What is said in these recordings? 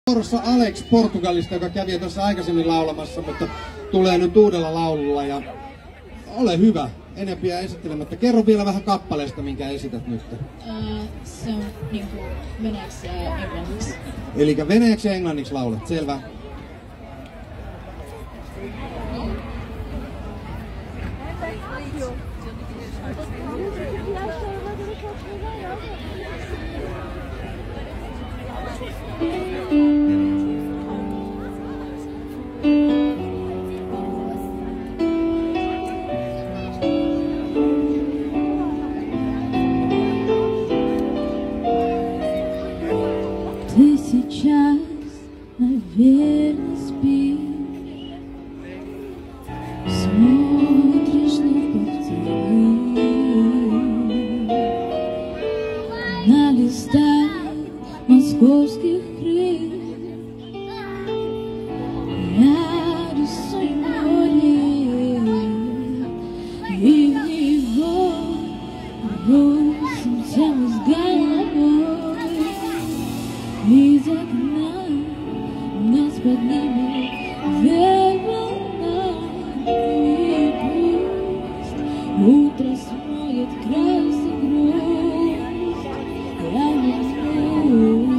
Vuorossa Alex Portugalista, joka kävi tuossa aikaisemmin laulamassa, mutta tulee nyt uudella laululla. Ja ole hyvä, enempiä esittelemättä. Kerro vielä vähän kappaleesta, minkä esität nyt. Se on niinku venäjäksi ja englanniksi. Elikkä venäjäksi ja englanniksi laulat, selvä. Ты сейчас, наверное, спишь, смотришь на повторы, на листах московских крыш. Я рисую море, и в него бросимся мы с головой. Из окна нас поднимет волна, и пусть утро смоет красный грусть, я возьму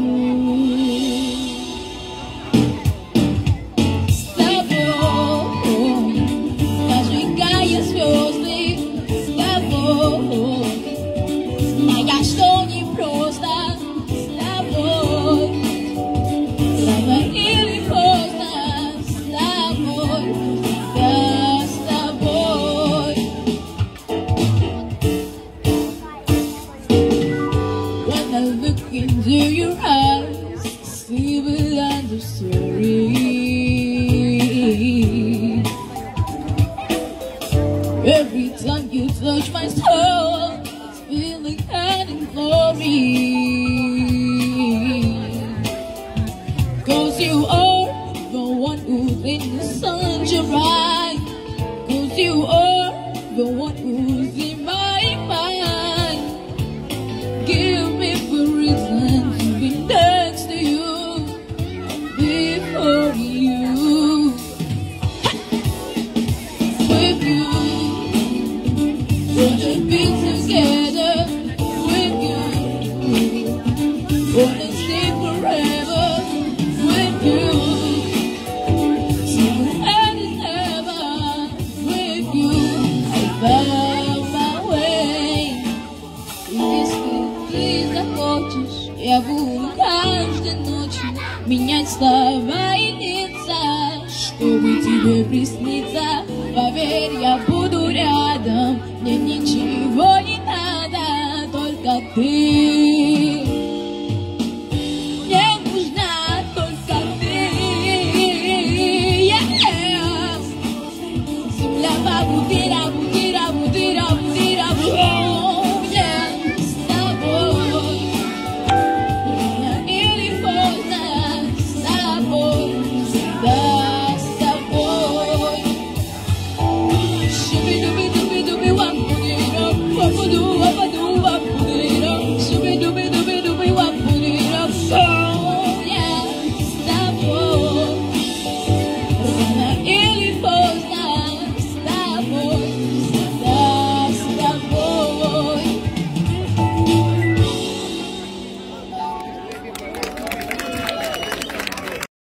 с тобой, зажигая звезды, с тобой, зная, что не просто. Into your eyes, see beyond the story. Every time you touch my soul, it's feeling and glory. 'Cause you are the one who's in the sunshine. 'Cause you are the one who's in my mind. Give me the reason to be next to you, before you. With you, wanna be together. With you, wanna stay forever. With you, till the end is never. With you, I found my way. Если захочешь, я буду каждой ночью менять слова и лица, чтобы тебе присниться. Поверь, я буду рядом, мне ничего не надо, только ты.